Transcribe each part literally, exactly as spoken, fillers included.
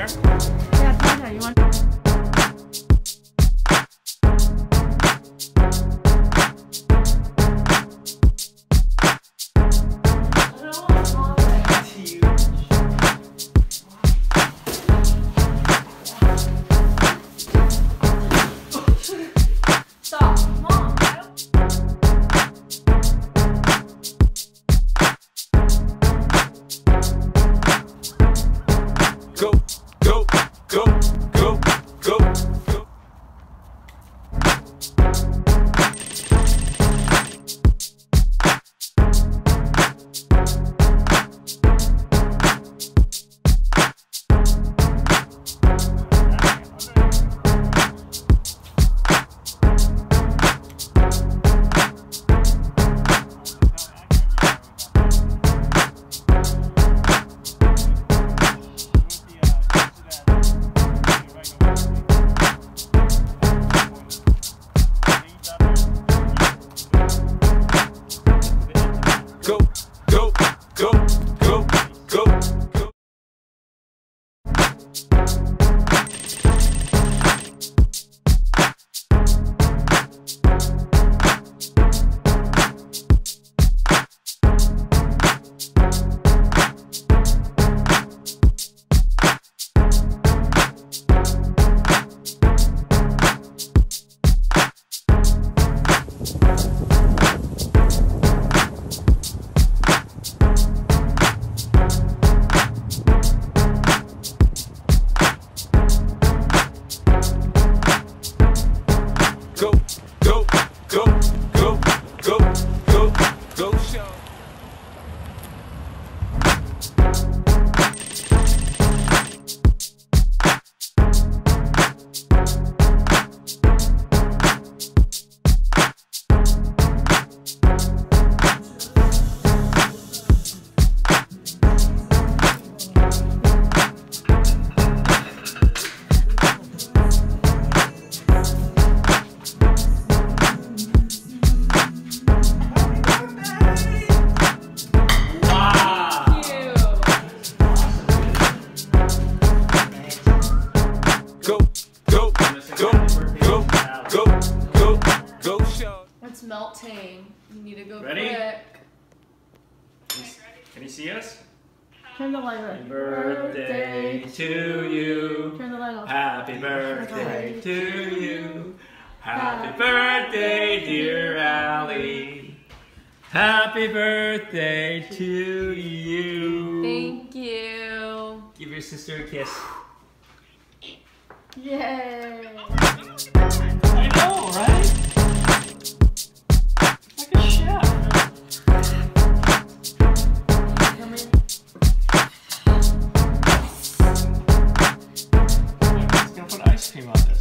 there? Yeah, Tanya, you want? Stop, Mom. I don't... Go, go, go, go, go, go. Go, go, go, go, go, go. Go, go, go, go, go, go, go, show. Go, go, go, go, go, go, go, show. It's melting. You need to go Ready? quick. Can you see us? Turn the light Happy on. birthday to you. Turn the light off. Happy birthday to you. Happy birthday, dear Allie. Happy birthday to you. Thank you. Give your sister a kiss. Yay! I know, right? Like a chef. It's gonna put ice cream on this.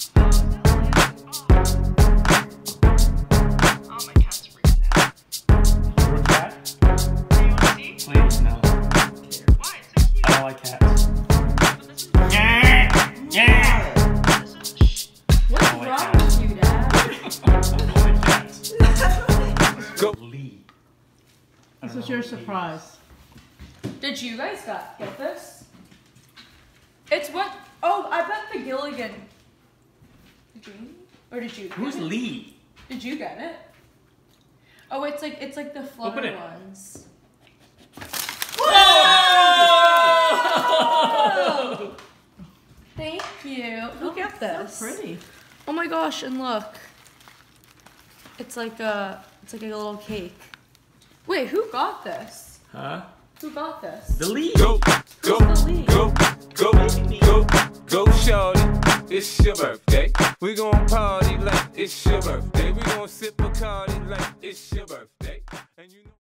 Oh, my cat's freaking out. Your cat? Do you want to see? Please, no. Why? It's so cute. I don't like cats. But this is... Yeah! Yeah! This is... Shh. What's Oh my wrong God. with you, Dad? I don't like cats. Go. Lee. I This don't was know your what Lee is. surprise. Did you guys got get this? It's what? Oh, I bet the Gilligan. Did you? Or did you? Who's get it? Lee? Did you get it? Oh, it's like it's like the Open flutter it. ones. Whoa! Thank you. Look at this. So pretty. Oh my gosh! And look. It's like a it's like a little cake. Wait, who got this? Huh? Who got this? The Lee. Go, go, Who's the lead? go, go, go, go, shorty. It's your birthday. We gon' party like it's your birthday. We gon' sip Bacardi like it's your birthday.